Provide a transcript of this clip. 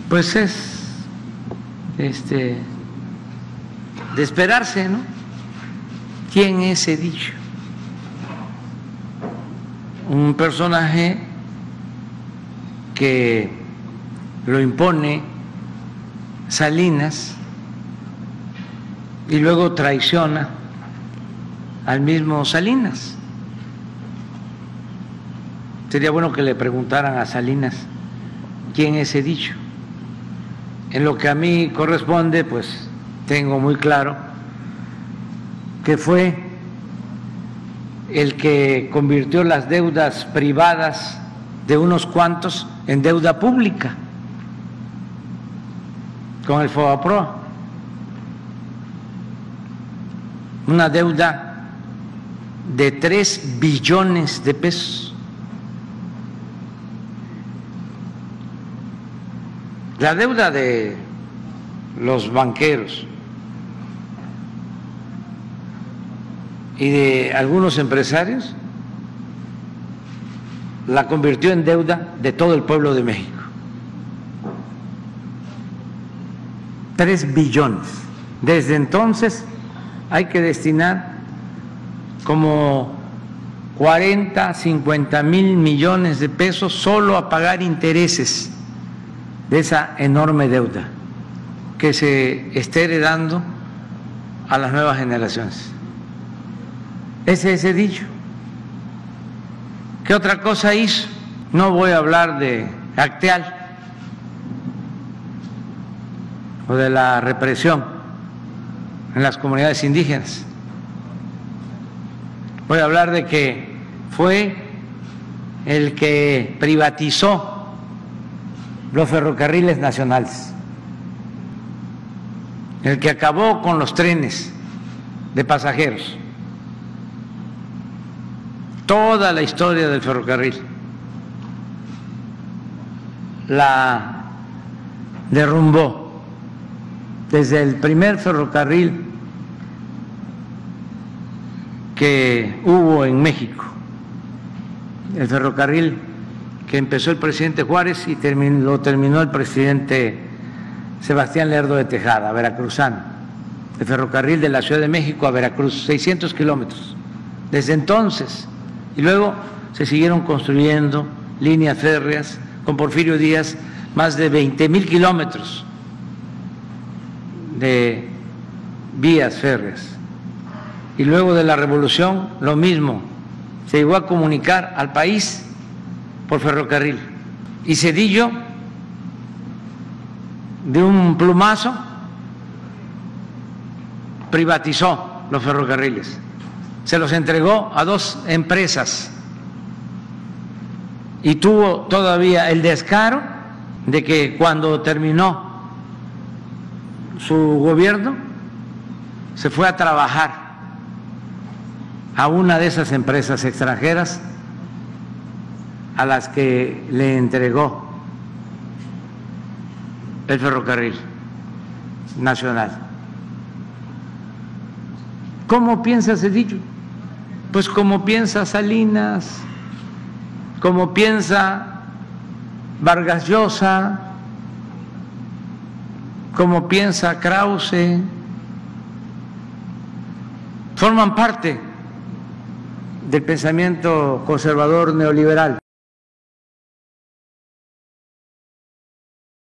pues es de esperarse, ¿no? ¿Quién es Cedillo? Un personaje que lo impone Salinas y luego traiciona al mismo Salinas. Sería bueno que le preguntaran a Salinas quién es Cedillo. En lo que a mí corresponde, pues tengo muy claro que fue el que convirtió las deudas privadas de unos cuantos en deuda pública con el FOBAPROA, una deuda de 3 billones de pesos. La deuda de los banqueros y de algunos empresarios la convirtió en deuda de todo el pueblo de México. 3 billones. Desde entonces hay que destinar como 40, 50 mil millones de pesos solo a pagar intereses de esa enorme deuda que se está heredando a las nuevas generaciones. Ese es Cedillo. ¿Qué otra cosa hizo? No voy a hablar de Acteal o de la represión en las comunidades indígenas. Voy a hablar de que fue el que privatizó los ferrocarriles nacionales, el que acabó con los trenes de pasajeros, toda la historia del ferrocarril, la derrumbó desde el primer ferrocarril que hubo en México, el ferrocarril que empezó el presidente Juárez y lo terminó el presidente Sebastián Lerdo de Tejada, veracruzano, el ferrocarril de la Ciudad de México a Veracruz, 600 kilómetros. Desde entonces, y luego se siguieron construyendo líneas férreas con Porfirio Díaz, más de 20,000 kilómetros de vías férreas. Y luego de la Revolución, lo mismo, se llegó a comunicar al país por ferrocarril. Y Cedillo, de un plumazo, privatizó los ferrocarriles, se los entregó a 2 empresas y tuvo todavía el descaro de que cuando terminó su gobierno se fue a trabajar a una de esas empresas extranjeras a las que le entregó el ferrocarril nacional. ¿Cómo piensa Cedillo? Pues como piensa Salinas, como piensa Vargas Llosa, como piensa Krause. Forman parte del pensamiento conservador neoliberal.